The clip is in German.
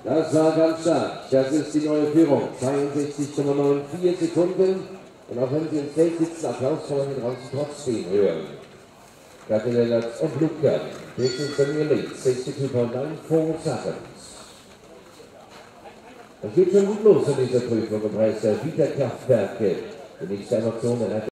Das war ganz stark. Das ist die neue Führung. 62,94 Sekunden. Und auch wenn Sie im Feld sitzen, Applaus kann man hier draußen trotzdem hören. Cadillac and Luca. This is the new lead. 62.94 seconds. Es geht schon gut los in dieser Prüfung im Preis der Vita Kraftwerke. Die nächste Emotion